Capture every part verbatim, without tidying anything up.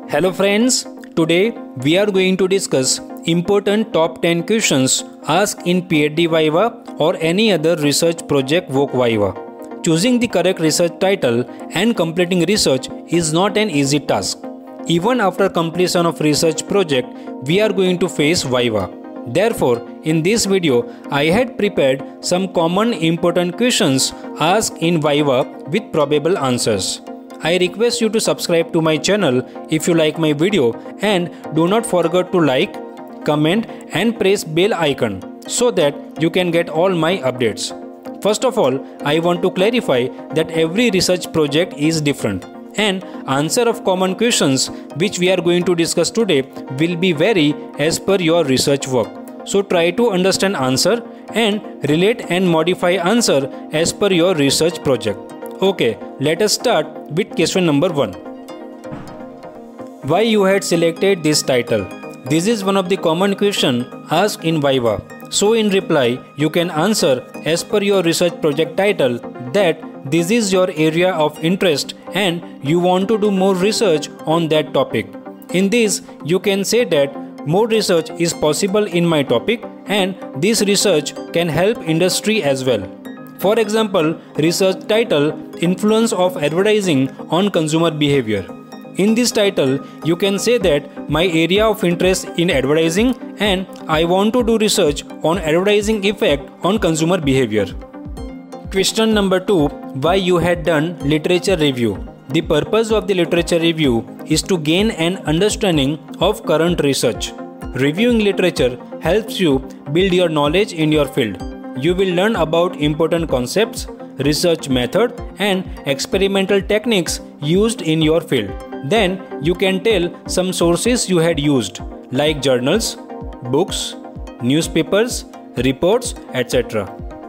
Hello friends, today we are going to discuss important top ten questions asked in PhD Viva or any other research project work Viva. Choosing the correct research title and completing research is not an easy task. Even after completion of research project, we are going to face Viva. Therefore, in this video, I had prepared some common important questions asked in Viva with probable answers. I request you to subscribe to my channel if you like my video and do not forget to like, comment and press bell icon so that you can get all my updates. First of all, I want to clarify that every research project is different and answer of common questions which we are going to discuss today will be vary as per your research work. So try to understand answer and relate and modify answer as per your research project. Okay, let us start with question number one. Why you had selected this title? This is one of the common question asked in Viva. So in reply, you can answer as per your research project title that this is your area of interest and you want to do more research on that topic. In this, you can say that more research is possible in my topic and this research can help industry as well. For example, research title Influence of Advertising on Consumer Behavior. In this title, you can say that my area of interest in advertising and I want to do research on advertising effect on consumer behavior. Question number two. Why you had done literature review? The purpose of the literature review is to gain an understanding of current research. Reviewing literature helps you build your knowledge in your field. You will learn about important concepts, research method and experimental techniques used in your field. Then you can tell some sources you had used like journals, books, newspapers, reports, et cetera.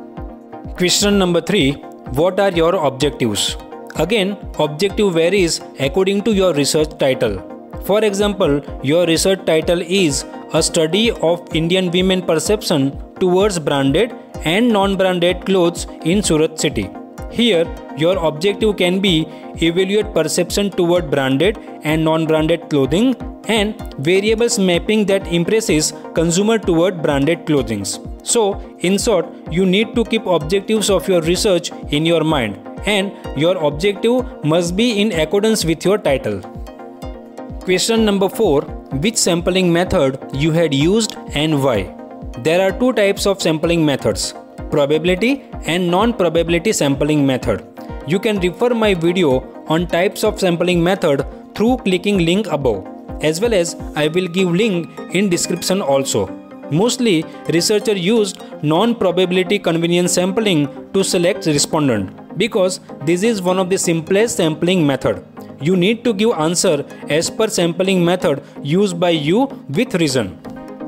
Question number three. What are your objectives? Again, objective varies according to your research title. For example, your research title is a study of Indian women perception towards branded and non-branded clothes in Surat city. Here, your objective can be evaluate perception toward branded and non-branded clothing and variables mapping that impresses consumer toward branded clothing. So, in short, you need to keep objectives of your research in your mind and your objective must be in accordance with your title. Question number four. Which sampling method you had used and why? There are two types of sampling methods, probability and non-probability sampling method. You can refer my video on types of sampling method through clicking link above, as well as I will give link in description also. Mostly, researchers used non-probability convenience sampling to select respondent because this is one of the simplest sampling method. You need to give answer as per sampling method used by you with reason.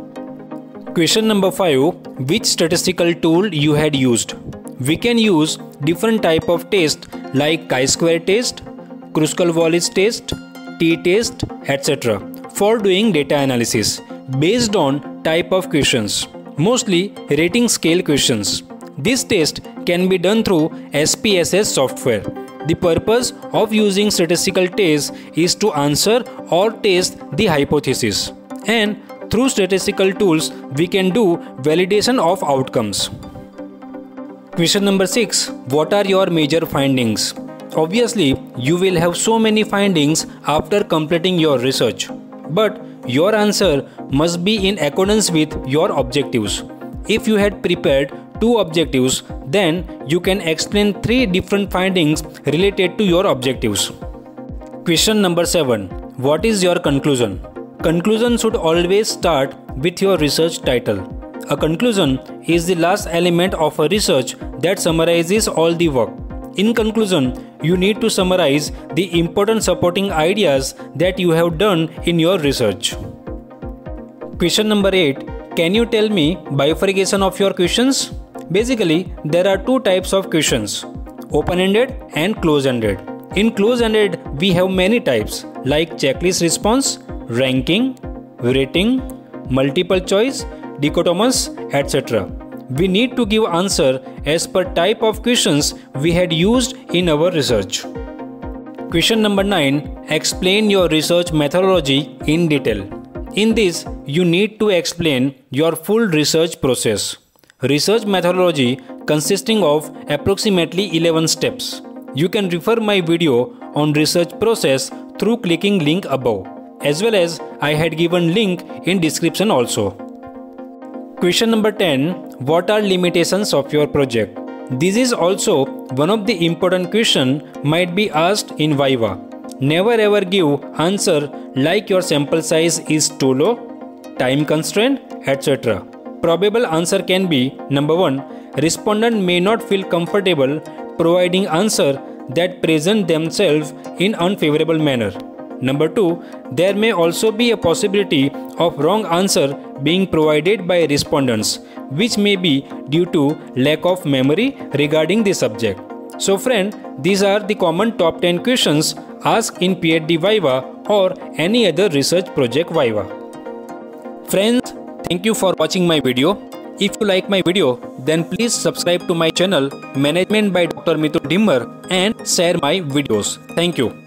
Question number five. Which statistical tool you had used? We can use different type of test like chi-square test, Kruskal-Wallis test, t-test, et cetera for doing data analysis based on type of questions, mostly rating scale questions. This test can be done through S P S S software. The purpose of using statistical test is to answer or test the hypothesis. And through statistical tools, we can do validation of outcomes. Question number six. What are your major findings? Obviously, you will have so many findings after completing your research. But your answer must be in accordance with your objectives. If you had prepared two objectives, then you can explain three different findings related to your objectives. Question number seven. What is your conclusion? Conclusion should always start with your research title. A conclusion is the last element of a research that summarizes all the work. In conclusion, you need to summarize the important supporting ideas that you have done in your research. Question number eight. Can you tell me bifurcation of your questions? Basically, there are two types of questions, open-ended and close-ended. In close-ended, we have many types like checklist response, ranking, rating, multiple choice, dichotomous, et cetera. We need to give answer as per type of questions we had used in our research. Question number nine. Explain your research methodology in detail. In this, you need to explain your full research process. Research methodology consisting of approximately eleven steps. You can refer my video on research process through clicking link above, as well as I had given link in description also. Question number ten. What are limitations of your project? This is also one of the important question might be asked in Viva. Never ever give answer like your sample size is too low, time constraint, et cetera. Probable answer can be number one. Respondent may not feel comfortable providing answer that present themselves in unfavorable manner. Number two. There may also be a possibility of wrong answer being provided by respondents, which may be due to lack of memory regarding the subject. So friend, these are the common top ten questions asked in PhD Viva or any other research project Viva. Friends, thank you for watching my video. If you like my video, then please subscribe to my channel Management by Doctor Mitul Dhimar and share my videos. Thank you.